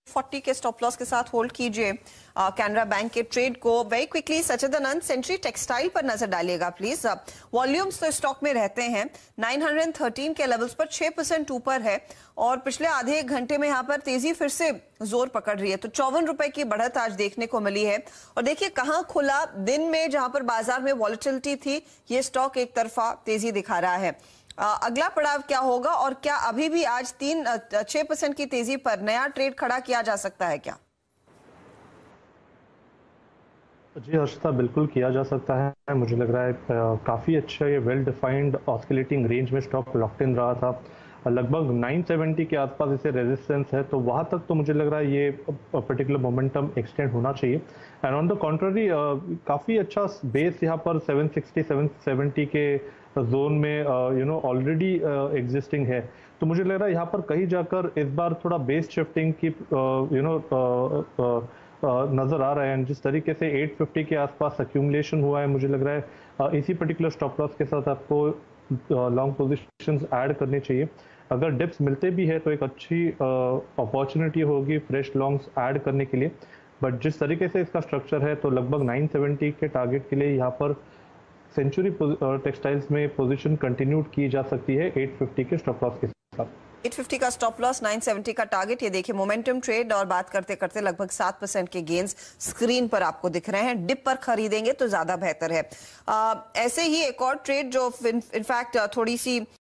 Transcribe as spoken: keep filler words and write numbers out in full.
Forty के stop loss के साथ होल्ड कीजिए कैनरा बैंक के ट्रेड को। Very quickly Sachidanand, Century Textile पर नजर डालिएगा प्लीज। वॉल्यूम्स तो स्टॉक में रहते हैं, नाइन थर्टीन के लेवल्स पर छह परसेंट ऊपर है और पिछले आधे एक घंटे में यहाँ पर तेजी फिर से जोर पकड़ रही है। तो चौवन रुपए की बढ़त आज देखने को मिली है और देखिए कहाँ खुला दिन में, जहां पर बाजार में वॉलेटिलिटी थी, ये स्टॉक एक तरफा तेजी दिखा रहा है। आ, अगला पड़ाव क्या होगा और क्या अभी भी आज तीन छह परसेंट की तेजी पर नया ट्रेड खड़ा किया जा सकता है क्या? जी हर्षिता, बिल्कुल किया जा सकता है। मुझे लग रहा है काफ़ी अच्छा ये वेल डिफाइंड ऑस्किलेटिंग रेंज में स्टॉक लॉक्ड इन रहा था। लगभग नौ सौ सत्तर के आसपास इसे रेजिस्टेंस है, तो वहाँ तक तो मुझे लग रहा है ये पर्टिकुलर मोमेंटम एक्सटेंड होना चाहिए। एंड ऑन द कॉन्ट्ररी काफ़ी अच्छा बेस यहाँ पर सात सौ साठ सात सौ सत्तर के जोन में यू नो ऑलरेडी एग्जिस्टिंग है। तो मुझे लग रहा है यहाँ पर कहीं जाकर इस बार थोड़ा बेस शिफ्टिंग की यू नो नज़र आ रहा है। जिस तरीके से आठ सौ पचास के आसपास एक्यूमुलेशन हुआ है, मुझे लग रहा है इसी पर्टिकुलर स्टॉप लॉस के साथ आपको लॉन्ग पोजीशंस ऐड करने चाहिए। अगर डिप्स मिलते भी है तो एक अच्छी अपॉर्चुनिटी होगी फ्रेश लॉन्ग्स ऐड करने के लिए। बट जिस तरीके से इसका स्ट्रक्चर है तो लगभग नौ सौ सत्तर के टारगेट के लिए यहाँ पर सेंचुरी टेक्सटाइल्स में पोजीशन कंटिन्यू की जा सकती है आठ सौ पचास के स्टॉप लॉस के साथ। आठ सौ पचास का स्टॉप लॉस, नौ सौ सत्तर का टारगेट। ये देखिए मोमेंटम ट्रेड और बात करते करते लगभग सात परसेंट के गेन्स स्क्रीन पर आपको दिख रहे हैं। डिप पर खरीदेंगे तो ज्यादा बेहतर है। आ, ऐसे ही एक और ट्रेड जो इनफैक्ट थोड़ी सी